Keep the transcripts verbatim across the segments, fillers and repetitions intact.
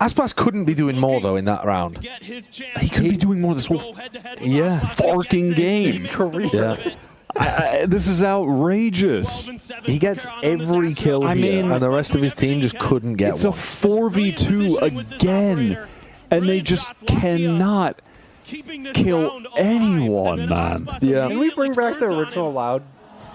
Aspas couldn't be doing more though in that round. He could be doing more this whole Yeah. farking game. Yeah. I, I, this is outrageous. He gets every kill I here, mean, and the rest of his team just couldn't get It's one. a four v two again, and they just cannot kill anyone, man. Yeah. Can we bring back the original Loud?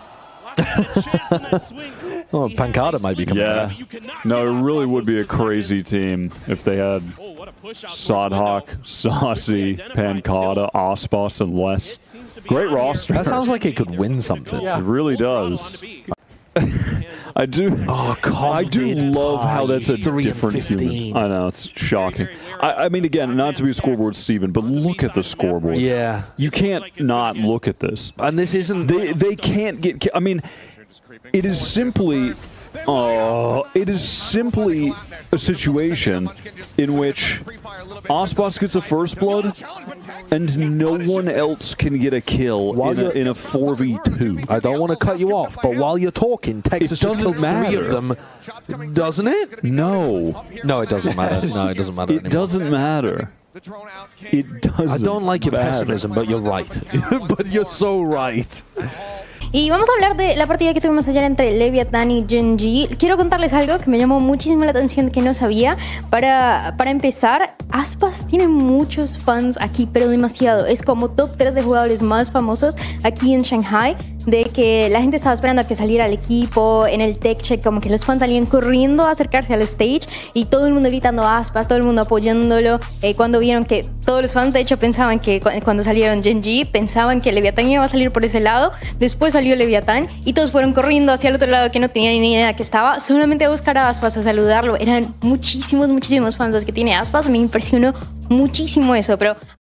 Oh, Pancada might be coming Yeah. back. No, it really would be a crazy team if they had Sodhawk, Saucy, Pancada, Aspas, and less. Great roster. That sounds like it could win something. Yeah. It really does. I do. Oh, God, I do did love how that's a three and different fifteen. human. I know, it's shocking. I, I mean, again, not to be a scoreboard Steven, but look at the scoreboard. Yeah. You can't not look at this. And this isn't... They they can't get. ki- I mean, it is simply. Uh, it is simply a situation in which Aspas gets a first blood, and no one else can get a kill While in a, you're- in a four v two. I don't want to cut you off, but while you're talking, Texas just doesn't killed three matter. of them. Doesn't it? No, No, it doesn't matter. No, it doesn't matter it anymore. doesn't matter. It doesn't. I don't like your matter. pessimism, but you're right. But you're so right. Y vamos a hablar de la partida que tuvimos ayer entre Leviathan y Gen.G. Quiero contarles algo que me llamó muchísimo la atención que no sabía. Para, para empezar, Aspas tiene muchos fans aquí, pero demasiado. Es como top tres de jugadores más famosos aquí en Shanghai. De que la gente estaba esperando a que saliera el equipo en el tech check, como que los fans salían corriendo a acercarse al stage y todo el mundo gritando Aspas, todo el mundo apoyándolo. Eh, cuando vieron que todos los fans, de hecho, pensaban que cu cuando salieron Gen.G, pensaban que Leviathan iba a salir por ese lado. Después salió Leviathan y todos fueron corriendo hacia el otro lado que no tenían ni idea que estaba, solamente a buscar a Aspas, a saludarlo. Eran muchísimos, muchísimos fans los que tiene Aspas. Me impresionó muchísimo eso, pero